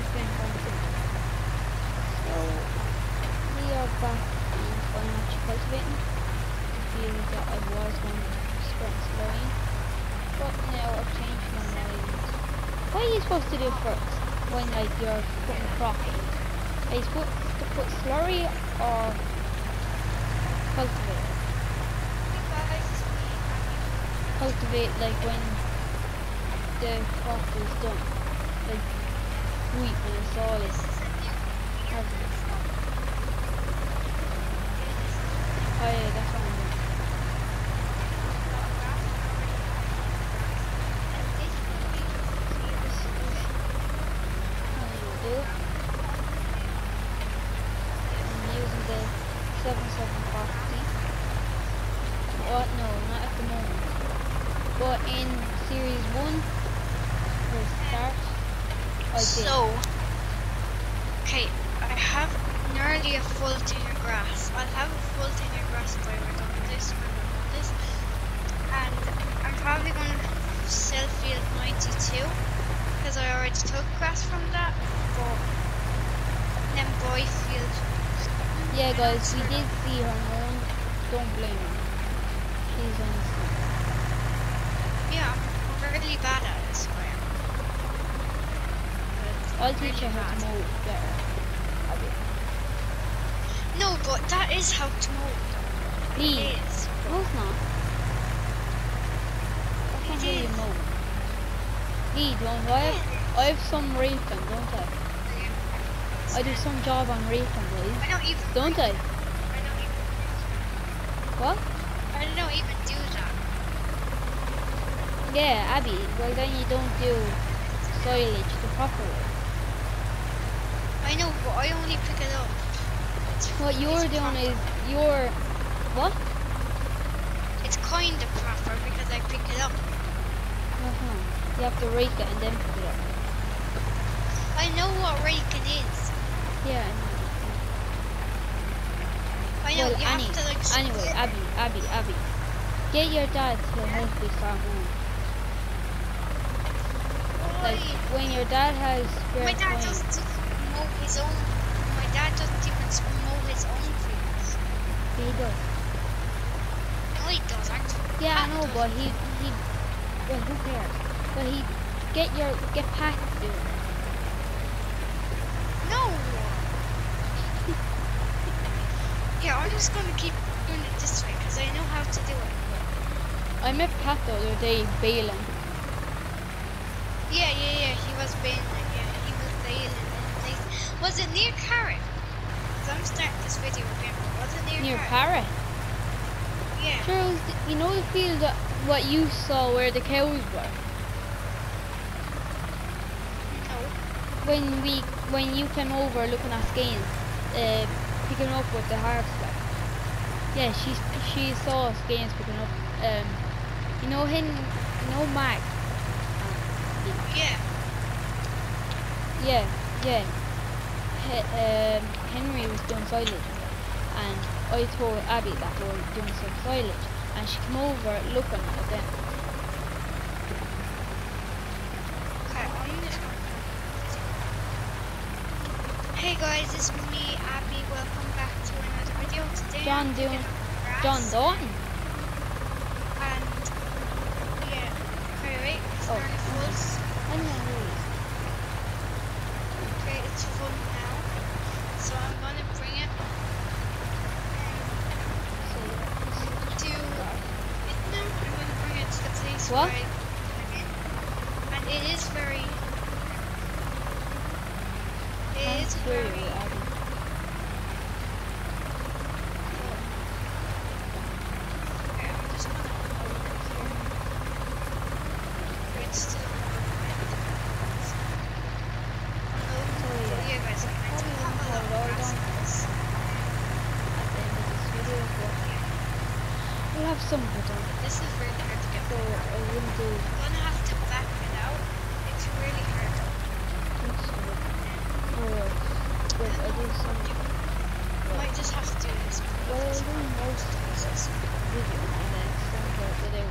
explain one thing. So we are back in financial cultivating. The field that I was going to spread slowing. But now I've changed my mind. What are you supposed to do first when like you're putting crop in? Are you supposed to put slurry or cultivate? Cultivate like when the crop is done. Like wheat when the soil is harvested. Oh yeah, that's what I'm doing. I'm using the 7740. What? No, not at the moment. But in series 1, the start, I did. So, okay, I have nearly a full tin of grass. I'll have a full tin of grass if I were done with this, when we're done with this. And I'm probably going to sell field 92, because I already took grass from that, but then buy field. Yeah guys, we did see her mom. Don't blame her. She's innocent. Yeah, I'm really bad at it, so I am. I'll teach her how to mow better. No, but that is how to mow. Please. It is. No, it's not. That's not how you mow. Lee, don't I have some raping, don't I? I do some job on raping, boys. I don't even. Don't I? I don't even. What? I don't even do that. Yeah, Abby. Well, then you don't do silage the proper way. I know, but I only pick it up. What you're doing is you're what? It's kind of proper because I pick it up. You have to rake it and then pick it up. I know what raking is. Yeah, I know. well, You have to like. anyway, Abby, get your dad to help you start mowing. Like when your dad has spare My dad time. doesn't mow his own. My dad doesn't even mow his own fields. He does. No, he doesn't. Yeah, I Pat know, does. but well, who cares? But get Pat to do it. No. Yeah, I'm just gonna keep doing it this way because I know how to do it. I met Pat the other day bailing. Yeah, he was bailing. Yeah, he was bailing. Was it near Carrot? Because I'm starting this video again. Was it near Parrot. Carrot? Yeah. Sure, it was you know the field that what you saw where the cows were. No. When you came over looking at skeins, picking up with the harvester. Yeah, she saw skeins picking up. You know Mag. Yeah. Yeah. Henry was doing silage, and I told Abby that we were doing some silage, and she came over looking at them. Okay, I'm just gonna. Hey guys, it's me, Abby. Welcome back to another video. Today John I'm doing picking up John grass. Dalton. And yeah, okay, wait, it's Oh. nearly full. I don't know who he is. Okay, it's full now. So I'm gonna bring it to it now. I'm gonna bring it to the place What? where and it is very. It is very. Abby. Okay, I'm just gonna over here. It's still yeah, guys, I do have a lot of grass in this. At the end of this video, we'll have some of it on. This is really hard to get. So I wouldn't do I'm gonna have to back it out. It's really hard. But I do some. I might just have to do this. Well, I do most of this video and then some of it out.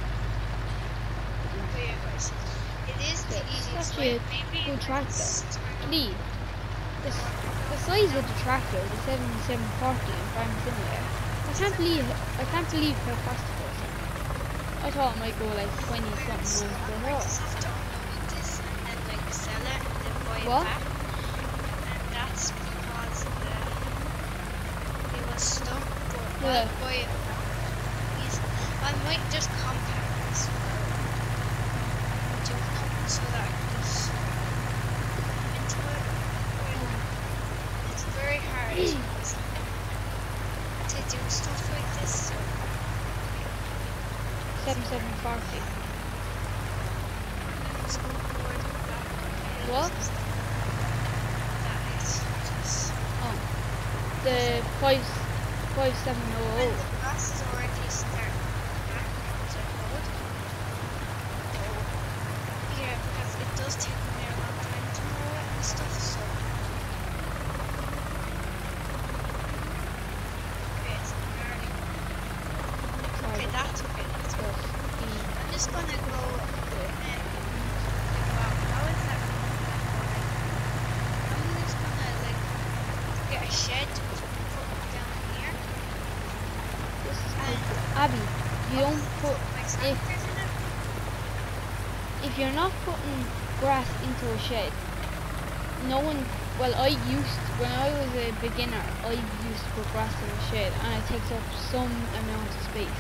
But yeah, guys, it is the easiest Actually, way. Maybe good tractor. it's- Lee, the size of the tractor, the 7740 in Farm Simulator. I can't believe how fast it goes. I thought it might go like 20 something miles per I hour. just have to unload this and then like sell it and then buy it What? back. And that's because it was stuck, but Yeah. I'll buy it back. I might just compact this so that I can just into it. It's very hard to do stuff like this. So 7740. I'm so bored of that. What? That is just. Oh, the 5700. And the bus is already starting back once I load. Yeah, because it does take me a long time to mow it and stuff, so. Okay, it's early. Sorry. Okay, that's okay, that's So, good. I'm just gonna go and how is that going? I'm just gonna like get a shed to put down here this is and Abby, you don't put my tractors in it. if you're not putting grass into a shed, no one, well when I was a beginner, I used to put grass in a shed and it takes up some amount of space.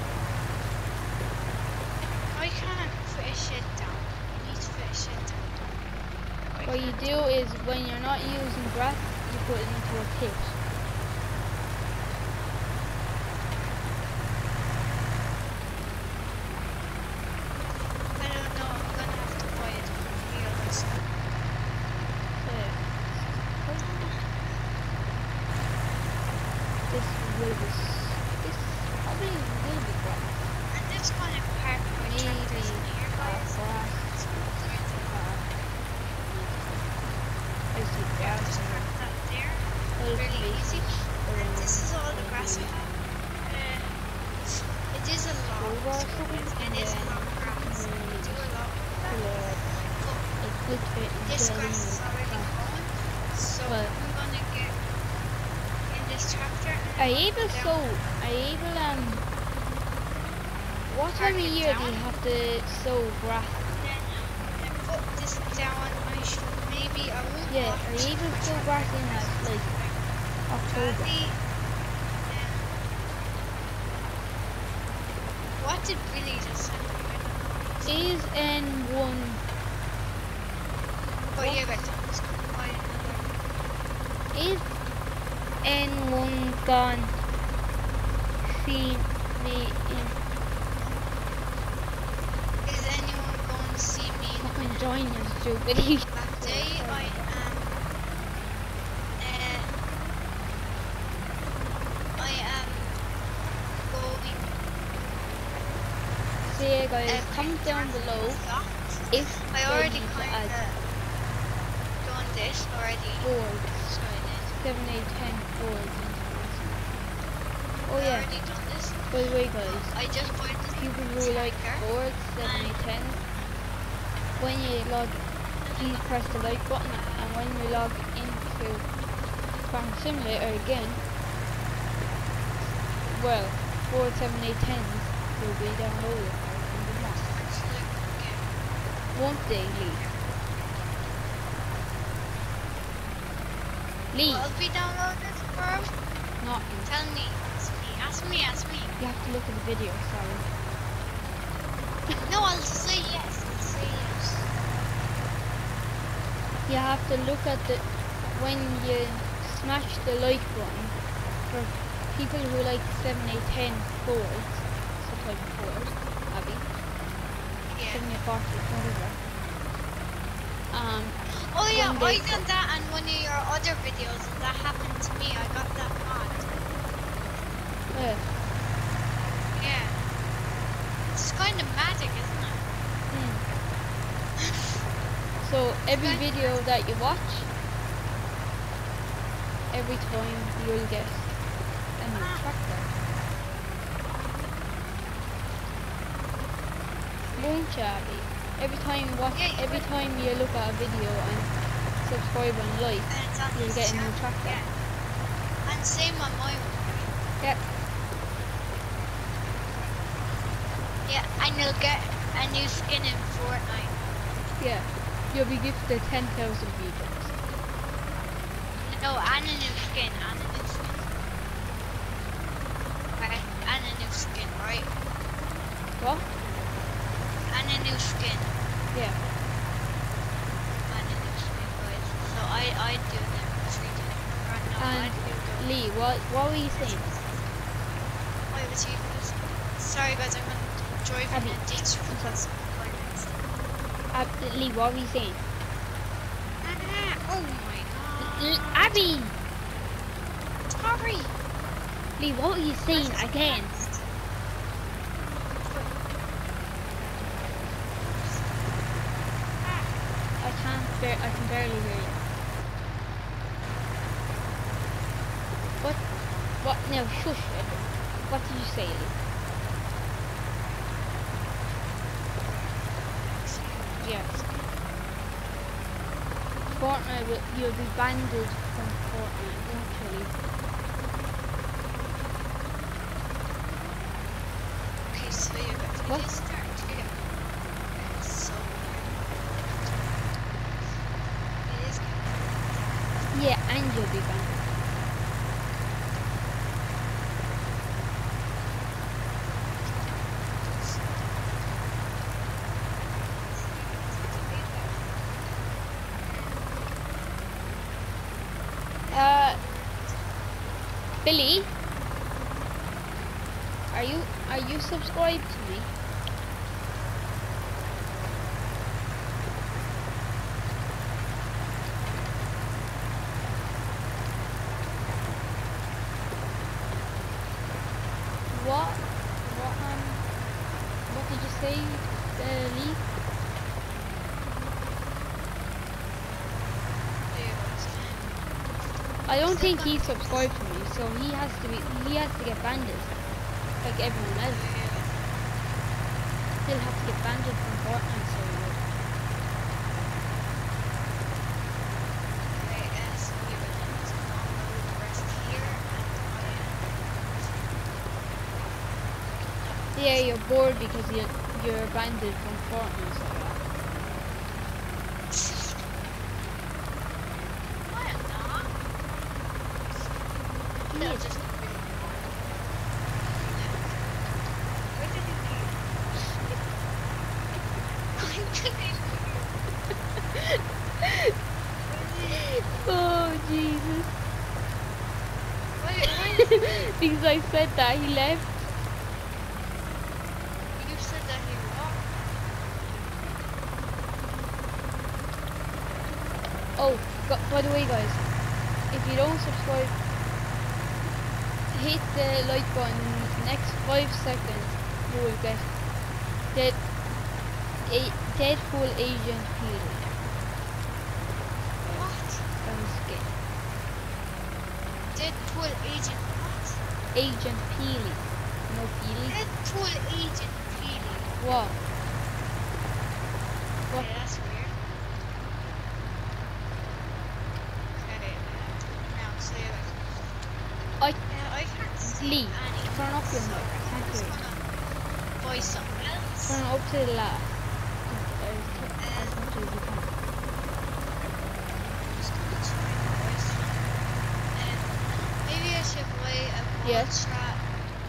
I can't fit a shed down. I need to fit a shed down. What you do is when you're not using grass, you put it into a pit. I don't know, I'm gonna have to buy it from here myself. Yeah. This probably will be grass. I'm just gonna park my tractors in here, guys. Grass. I see Yeah, grass. just park that there. Little Really easy. spaces And this is all the around grass I the- have. It is a lot. Over or something, It is a and lot of grass. then I do a lot with that. But It could fit in this jelly grass is already and growing, so Well- I'm gonna get in this tractor. And I put able it so down. I able what Park time of it year do down. you have to sow grass? Then I put this down. I should maybe I won't. Yeah, watch are you able my to sow tractor grass in because that like October? Probably, what did Billy just send me? I don't know. Is N1 Oh yeah, but I'm just gonna buy another. is N1 gone? See me in Is anyone going to see me fucking join us, stupid. that day? I am going. So yeah guys, comment down below if I already ready to kind add of done this already. boards, So I did. 7, 8, 10 boards into this. Oh I yeah, already done this. by the way guys, I just bought this. people who like boards, 7, 8, 10, when you log, please press the like button, and when you log into Farm Simulator again, well, 4, 7, 8, 10s will be downloaded in the month. Won't they, Lee? Lee, Will be downloaded for? not you. Tell me. Ask me. You have to look at the video, sorry. No, I'll say yes. I'll say yes. You have to look at the, when you smash the like button, for people who like 7, 8, 10 boards, some type of board, Abby, Yeah. 7, 8, 40, whatever. Oh yeah, when I they- done that on one of your other videos, and that happened to me. I got that mod. Yeah. It's kind of magic, isn't it? So every video that you watch, every time you'll get a new tractor. Won't you, Abby? Every time you watch, Yeah, every time you look at a video and subscribe and like, And it's on you'll this get a new channel. tractor. Yeah. And same on my one. Yeah. Yeah, and you'll get a new skin in Fortnite. Yeah. You'll be gifted 10,000 V-Bucks. No, and a new skin, and a new skin. Right, and a new skin, right? What? And a new skin. Yeah. And a new skin, guys. So I do them 3 times. Right, no, I And do them. Lee, what were you saying? Why was you guys? Sorry guys, I'm driving Abby. a ditch for the past 5 minutes. Lee, what were you saying? Oh my god. Abby! Sorry. Lee, what were you saying again? I can barely hear you. What? No, shush, Edwin. What did you say, Lee? Yes. Fortnite, you'll be banned from Fortnite, won't you, Lee? Okay, so you're going to What? start too. It's so weird. It is good. Yeah, and you'll be banned. Billy, are you subscribed to me? What did you say, Lee? I don't think he subscribed to me, so he has to get banned like everyone else. He'll have to get banned from Fortnite server. Yeah, you're bored because you're banned from Fortnite server. Oh Jesus! Because I said that he left. You said that he walked. Oh, by the way, guys, if you don't subscribe, hit the like button. In the next 5 seconds, you will get Deadpool Agent Peely. What? Skin. Deadpool Agent what? Agent Peely. No Peely. Deadpool Agent Peely. What? What? Okay, that's weird. Okay, now say it. I I can't see Lee, any. turn off your mic. I can't Just hear you. gonna buy something else. Turn it up to the left. As much as you can. Just gonna try and buy something. Maybe I should buy a ball Yes. trap.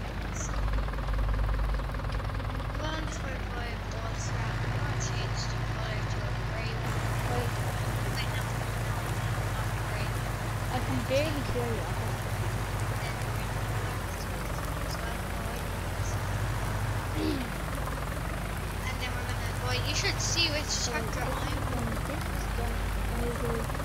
Well, before I buy a ball trap, I'm gonna change the color to a grey one. Wait, Wait, no, not grey. I can barely hear you. And then we're gonna buy. You should see which tractor I'm. This is done.